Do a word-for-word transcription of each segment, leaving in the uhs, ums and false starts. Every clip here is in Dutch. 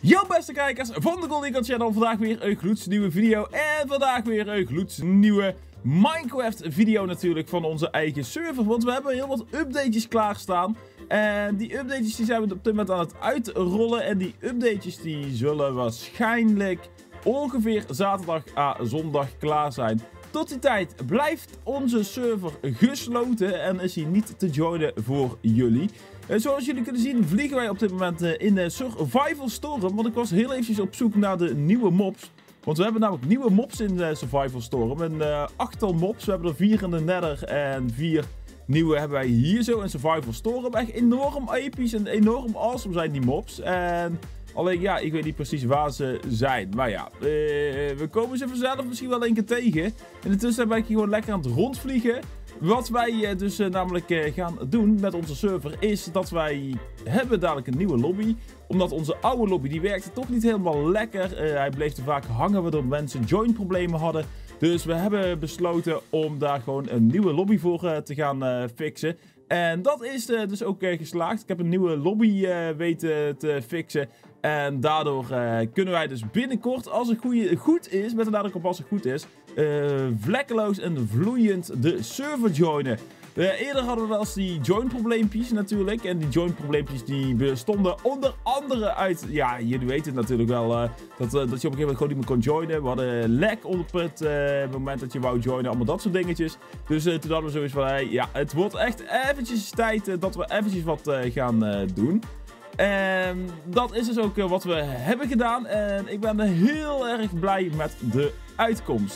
Yo beste kijkers van de Gold Eagle Channel, vandaag weer een gloednieuwe video en vandaag weer een gloednieuwe Minecraft video natuurlijk van onze eigen server. Want we hebben heel wat updates klaarstaan en die updates die zijn we op dit moment aan het uitrollen en die updates die zullen waarschijnlijk ongeveer zaterdag à zondag klaar zijn. Tot die tijd blijft onze server gesloten en is hij niet te joinen voor jullie. Uh, zoals jullie kunnen zien vliegen wij op dit moment uh, in de Survival Storm. Want ik was heel eventjes op zoek naar de nieuwe mobs. Want we hebben namelijk nieuwe mobs in de Survival Storm. Een uh, achttal mobs. We hebben er vier in de Nether en vier nieuwe hebben wij hier zo in Survival Storm. Echt enorm episch en enorm awesome zijn die mobs. En alleen ja, ik weet niet precies waar ze zijn. Maar ja, uh, we komen ze vanzelf misschien wel een keer tegen. In de tussentijd ben ik hier gewoon lekker aan het rondvliegen. Wat wij uh, dus uh, namelijk uh, gaan doen met onze server is dat wij hebben dadelijk een nieuwe lobby. Omdat onze oude lobby die werkte toch niet helemaal lekker. Uh, hij bleef te vaak hangen waardoor mensen join problemen hadden. Dus we hebben besloten om daar gewoon een nieuwe lobby voor uh, te gaan uh, fixen. En dat is uh, dus ook uh, geslaagd. Ik heb een nieuwe lobby uh, weten te fixen. En daardoor uh, kunnen wij dus binnenkort, als het goeie, goed is, met de nadruk op als het goed is, uh, vlekkeloos en vloeiend de server joinen. Uh, eerder hadden we wel eens die join probleempjes natuurlijk. En die join probleempjes die bestonden onder andere uit, ja, jullie weten het natuurlijk wel, uh, dat, uh, dat je op een gegeven moment gewoon niet meer kon joinen. We hadden lag op het uh, moment dat je wou joinen, allemaal dat soort dingetjes. Dus uh, toen hadden we zoiets van, hey, ja, het wordt echt eventjes tijd uh, dat we eventjes wat uh, gaan uh, doen. En dat is dus ook uh, wat we hebben gedaan. En ik ben heel erg blij met de uitkomst.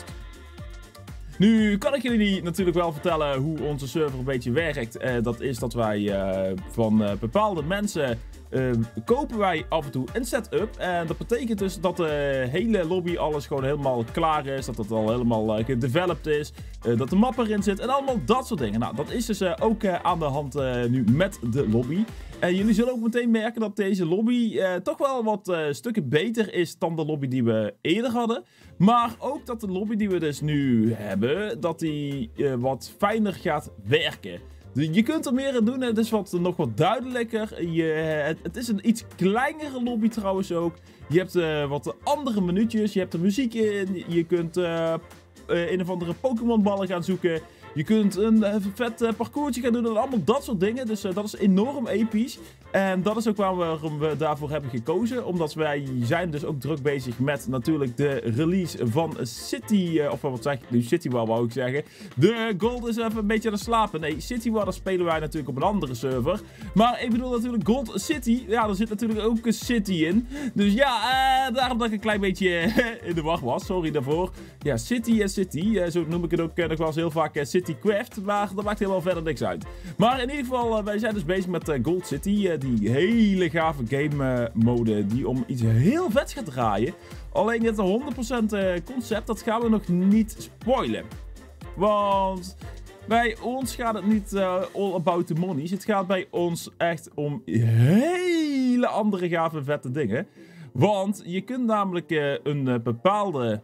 Nu kan ik jullie natuurlijk wel vertellen hoe onze server een beetje werkt. Uh, dat is dat wij uh, van uh, bepaalde mensen uh, kopen wij af en toe een setup. En dat betekent dus dat de hele lobby alles gewoon helemaal klaar is. Dat het al helemaal uh, gedeveloped is. Uh, dat de map erin zit en allemaal dat soort dingen. Nou, dat is dus uh, ook uh, aan de hand uh, nu met de lobby. En jullie zullen ook meteen merken dat deze lobby uh, toch wel wat uh, stukken beter is dan de lobby die we eerder hadden. Maar ook dat de lobby die we dus nu hebben, dat die uh, wat fijner gaat werken. Je kunt er meer aan doen, het is wat, nog wat duidelijker. Je, het, het is een iets kleinere lobby trouwens ook. Je hebt uh, wat andere menu'tjes, je hebt er muziek in, je kunt uh, uh, een of andere Pokémon ballen gaan zoeken. Je kunt een uh, vet uh, parcoursje gaan doen en allemaal dat soort dingen. Dus uh, dat is enorm episch. En dat is ook waarom we daarvoor hebben gekozen. Omdat wij zijn dus ook druk bezig met natuurlijk de release van City... Uh, of wat zeg ik nu? City War wou ik zeggen. De Gold is even een beetje aan het slapen. Nee, City War, dat spelen wij natuurlijk op een andere server. Maar ik bedoel natuurlijk Gold City. Ja, er zit natuurlijk ook een City in. Dus ja, uh, daarom dat ik een klein beetje in de wacht was. Sorry daarvoor. Ja, City en City. Uh, zo noem ik het ook uh, nog wel eens heel vaak uh, City Craft. Maar dat maakt helemaal verder niks uit. Maar in ieder geval, uh, wij zijn dus bezig met uh, Gold City. Uh, die hele gave game uh, mode die om iets heel vets gaat draaien. Alleen het honderd procent uh, concept, dat gaan we nog niet spoilen. Want bij ons gaat het niet uh, all about the monies. Het gaat bij ons echt om hele andere gave vette dingen. Want je kunt namelijk uh, een uh, bepaalde...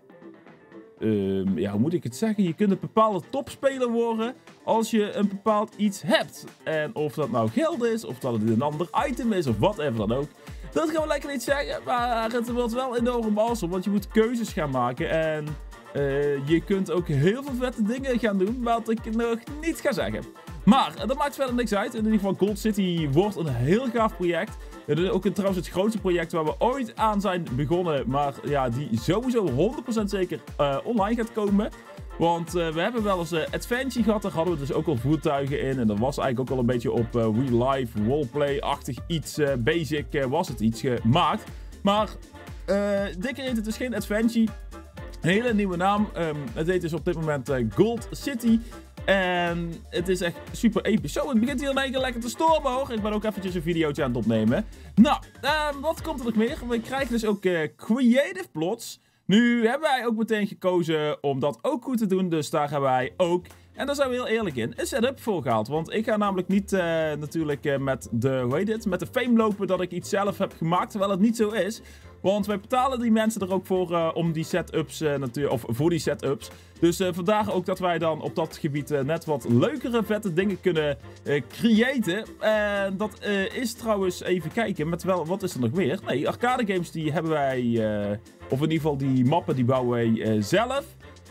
Uh, ja, hoe moet ik het zeggen? Je kunt een bepaalde topspeler worden als je een bepaald iets hebt. En of dat nou geld is, of dat het een ander item is, of whatever dan ook. Dat gaan we lekker niet zeggen, maar het wordt wel enorm awesome, want je moet keuzes gaan maken. En uh, je kunt ook heel veel vette dingen gaan doen, wat ik nog niet ga zeggen. Maar dat maakt verder niks uit. In ieder geval Gold City wordt een heel gaaf project. Het is ook trouwens het grootste project waar we ooit aan zijn begonnen. Maar ja, die sowieso honderd procent zeker uh, online gaat komen. Want uh, we hebben wel eens uh, Adventure gehad. Daar hadden we dus ook al voertuigen in. En dat was eigenlijk ook al een beetje op uh, real life, roleplay-achtig iets. Uh, basic uh, was het iets gemaakt. Maar uh, dikker heet het dus geen Adventure. Een hele nieuwe naam. Um, het heet dus op dit moment uh, Gold City. En het is echt super episch. Zo, het begint hier in één keer lekker te stormen hoor. Ik ben ook eventjes een videootje aan het opnemen. Nou, uh, wat komt er nog meer? We krijgen dus ook uh, creative plots. Nu hebben wij ook meteen gekozen om dat ook goed te doen. Dus daar hebben wij ook, en daar zijn we heel eerlijk in, een setup voor gehaald. Want ik ga namelijk niet uh, natuurlijk uh, met de, hoe heet het, met de fame lopen dat ik iets zelf heb gemaakt. Terwijl het niet zo is. Want wij betalen die mensen er ook voor uh, om die setups, uh, natuurlijk, of voor die setups. Dus uh, vandaar ook dat wij dan op dat gebied uh, net wat leukere, vette dingen kunnen uh, creëren. En dat uh, is trouwens, even kijken, met wel, wat is er nog meer? Nee, arcade games die hebben wij, uh, of in ieder geval die mappen die bouwen wij uh, zelf.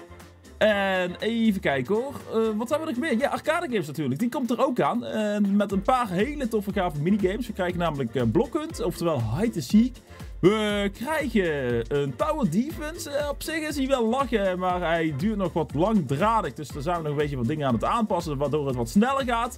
En even kijken hoor, uh, wat hebben we nog meer? Ja, arcade games natuurlijk, die komt er ook aan. Uh, met een paar hele toffe gave minigames. We krijgen namelijk uh, Block Hunt, oftewel Hide and Seek. We krijgen een Tower Defense. Uh, op zich is hij wel lachen, maar hij duurt nog wat langdradig. Dus daar zijn we nog een beetje wat dingen aan het aanpassen, waardoor het wat sneller gaat.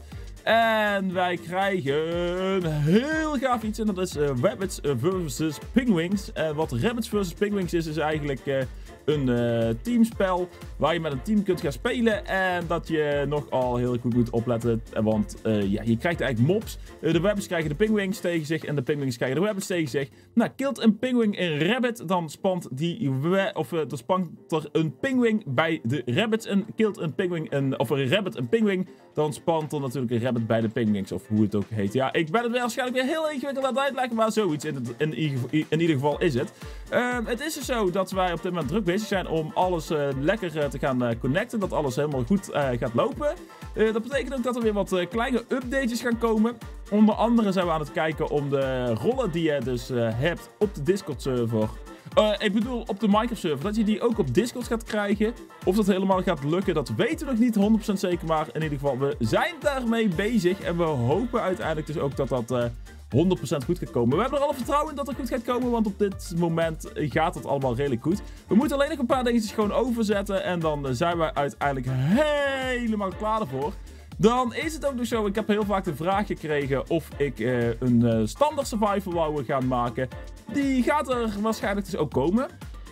En wij krijgen een heel gaaf iets en dat is uh, Rabbids versus. Penguins. En uh, wat Rabbids versus. Penguins is, is eigenlijk uh, een uh, teamspel waar je met een team kunt gaan spelen. En dat je nogal heel goed moet opletten. Want uh, ja, je krijgt eigenlijk mobs. Uh, de Rabbids krijgen de Penguins tegen zich en de Penguins krijgen de Rabbids tegen zich. Nou, kilt een Penguin een Rabbit, dan spant die of uh, dan spant er een Penguin bij de Rabbids. En kilt een Penguin een, of een Rabbit een Penguin, dan spant er natuurlijk een Rabbit bij de Penguins, of hoe het ook heet. Ja, ik ben het waarschijnlijk weer heel ingewikkeld aan het uitleggen, maar zoiets in, het, in, in, in ieder geval is het. Uh, het is dus zo dat wij op dit moment druk bezig zijn om alles uh, lekker uh, te gaan uh, connecten, dat alles helemaal goed uh, gaat lopen. Uh, dat betekent ook dat er weer wat uh, kleine updates gaan komen. Onder andere zijn we aan het kijken om de rollen die je dus uh, hebt op de Discord server. Uh, ik bedoel op de Minecraft server, dat je die ook op Discord gaat krijgen. Of dat helemaal gaat lukken, dat weten we nog niet honderd procent zeker. Maar in ieder geval, we zijn daarmee bezig. En we hopen uiteindelijk dus ook dat dat uh, honderd procent goed gaat komen. We hebben er alle vertrouwen in dat het goed gaat komen, want op dit moment gaat het allemaal redelijk goed. We moeten alleen nog een paar dingetjes gewoon overzetten. En dan zijn we uiteindelijk helemaal klaar ervoor. Dan is het ook nog zo, ik heb heel vaak de vraag gekregen of ik uh, een uh, standaard survival wou gaan maken. Die gaat er waarschijnlijk dus ook komen.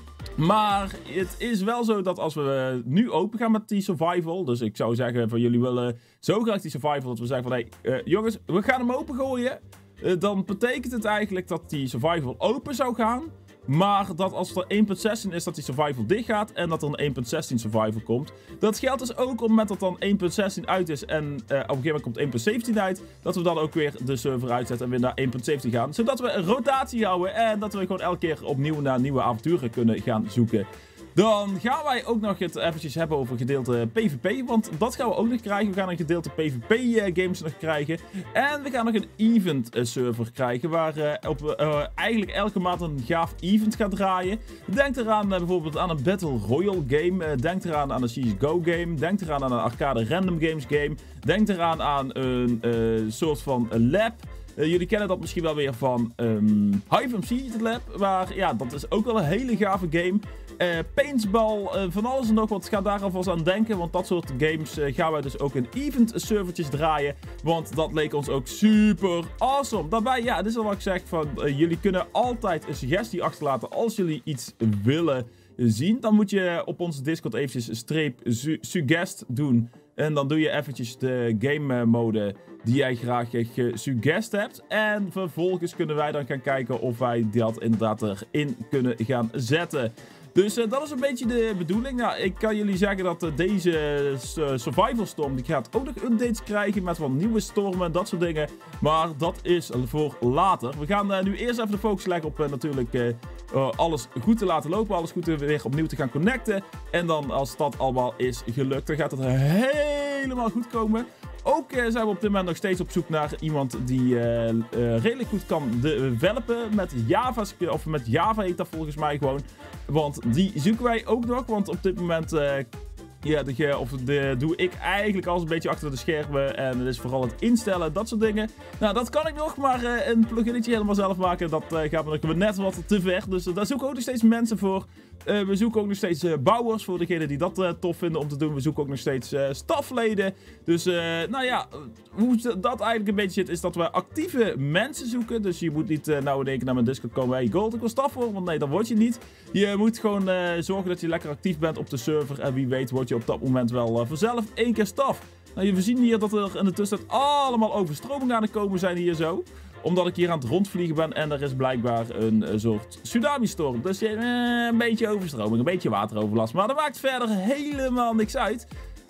Maar het is wel zo dat als we nu open gaan met die survival, dus ik zou zeggen van jullie willen zo graag die survival, dat we zeggen van hé, hey, uh, jongens, we gaan hem opengooien. Uh, dan betekent het eigenlijk dat die survival open zou gaan. Maar dat als er één punt zestien is, dat die survival dicht gaat en dat er een één punt zestien survival komt. Dat geldt dus ook op het moment dat dan één punt zestien uit is en uh, op een gegeven moment komt één punt zeventien uit. Dat we dan ook weer de server uitzetten en weer naar één punt zeventien gaan. Zodat we een rotatie houden en dat we gewoon elke keer opnieuw naar nieuwe avonturen kunnen gaan zoeken. Dan gaan wij ook nog het eventjes hebben over gedeelte PvP, want dat gaan we ook nog krijgen. We gaan een gedeelte PvP uh, games nog krijgen. En we gaan nog een event uh, server krijgen, waar uh, op, uh, eigenlijk elke maand een gaaf event gaat draaien. Denk eraan uh, bijvoorbeeld aan een Battle Royale game. Uh, denk eraan aan een C S G O game. Denk eraan aan een Arcade Random Games game. Denk eraan aan een uh, soort van lab. Uh, jullie kennen dat misschien wel weer van um, Hive M C Lab, waar ja, dat is ook wel een hele gave game. Uh, Paintball, uh, van alles en nog wat, ga daar alvast aan denken, want dat soort games uh, gaan wij dus ook in event servertjes draaien, want dat leek ons ook super awesome. Daarbij, ja, dit is al wat ik zeg, van uh, jullie kunnen altijd een suggestie achterlaten als jullie iets willen zien. Dan moet je op onze Discord eventjes een streep su suggest doen. En dan doe je eventjes de game mode die jij graag gesuggest hebt. En vervolgens kunnen wij dan gaan kijken of wij dat inderdaad erin kunnen gaan zetten. Dus uh, dat is een beetje de bedoeling. Nou, ik kan jullie zeggen dat uh, deze uh, Survival Storm, die gaat ook nog updates krijgen met wat nieuwe stormen en dat soort dingen. Maar dat is voor later. We gaan uh, nu eerst even de focus leggen op uh, natuurlijk uh, uh, alles goed te laten lopen. Alles goed te weer opnieuw te gaan connecten. En dan als dat allemaal is gelukt, dan gaat het helemaal goed komen. Ook uh, zijn we op dit moment nog steeds op zoek naar iemand die uh, uh, redelijk goed kan developen met Java. Of met Java heet dat volgens mij gewoon. Want die zoeken wij ook nog. Want op dit moment uh, ja, de, of de, doe ik eigenlijk alles een beetje achter de schermen. En het is vooral het instellen, dat soort dingen. Nou, dat kan ik nog, maar uh, een pluginnetje helemaal zelf maken, dat uh, gaat me nog net wat te ver. Dus uh, daar zoeken we ook nog steeds mensen voor. Uh, we zoeken ook nog steeds uh, bouwers voor degenen die dat uh, tof vinden om te doen. We zoeken ook nog steeds uh, stafleden. Dus, uh, nou ja, hoe dat eigenlijk een beetje zit, is dat we actieve mensen zoeken. Dus je moet niet uh, nou in één keer naar mijn Discord komen. Hey, Gold, ik wil staf voor, want nee, dat word je niet. Je moet gewoon uh, zorgen dat je lekker actief bent op de server. En wie weet word je op dat moment wel uh, vanzelf één keer staf. Nou, we zien hier dat er in de tussentijd allemaal overstromingen aan het komen zijn hier zo. Omdat ik hier aan het rondvliegen ben en er is blijkbaar een, een soort tsunami-storm. Dus eh, een beetje overstroming, een beetje wateroverlast. Maar dat maakt verder helemaal niks uit.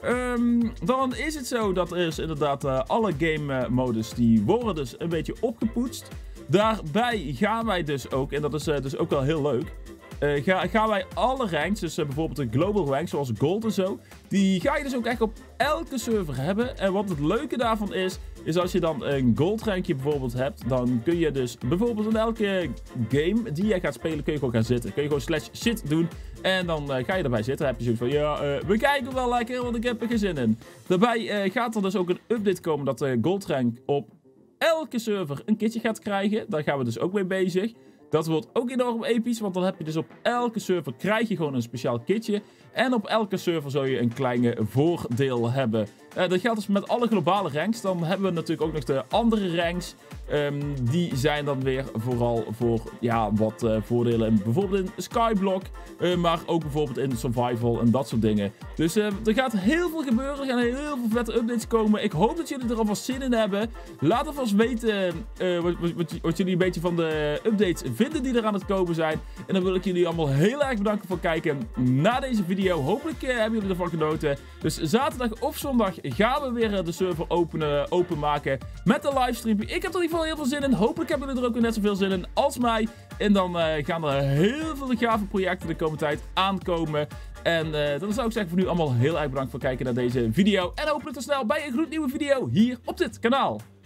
Um, dan is het zo dat er is inderdaad uh, alle game modus die worden dus een beetje opgepoetst. Daarbij gaan wij dus ook, en dat is uh, dus ook wel heel leuk. uh, ga, gaan wij alle ranks, dus uh, bijvoorbeeld de global ranks zoals gold en zo, die ga je dus ook echt op elke server hebben. En wat het leuke daarvan is, is als je dan een gold rankje bijvoorbeeld hebt, dan kun je dus bijvoorbeeld in elke game die jij gaat spelen, kun je gewoon gaan zitten. Kun je gewoon slash shit doen en dan uh, ga je erbij zitten. Dan heb je zoiets van, ja, uh, we kijken wel lekker, want ik heb er geen zin in. Daarbij uh, gaat er dus ook een update komen dat de gold rank op elke server een kitje gaat krijgen. Daar gaan we dus ook mee bezig. Dat wordt ook enorm episch, want dan heb je dus op elke server krijg je gewoon een speciaal kitje. En op elke server zul je een kleine voordeel hebben. Uh, dat geldt dus met alle globale ranks. Dan hebben we natuurlijk ook nog de andere ranks. Um, die zijn dan weer vooral voor ja, wat uh, voordelen. In, bijvoorbeeld in Skyblock, uh, maar ook bijvoorbeeld in Survival en dat soort dingen. Dus uh, er gaat heel veel gebeuren. Er gaan heel veel vette updates komen. Ik hoop dat jullie er alvast zin in hebben. Laat alvast weten uh, wat, wat, wat jullie een beetje van de updates vinden die er aan het komen zijn. En dan wil ik jullie allemaal heel erg bedanken voor het kijken naar deze video. Hopelijk uh, hebben jullie ervan genoten. Dus zaterdag of zondag gaan we weer uh, de server openen, openmaken met een livestream. Ik heb er in ieder geval heel veel zin in. Hopelijk hebben jullie er ook weer net zoveel zin in als mij. En dan uh, gaan er heel veel gave projecten de komende tijd aankomen. En uh, dan zou ik zeggen voor nu allemaal heel erg bedankt voor het kijken naar deze video. En hopelijk tot snel bij een gloednieuwe video hier op dit kanaal.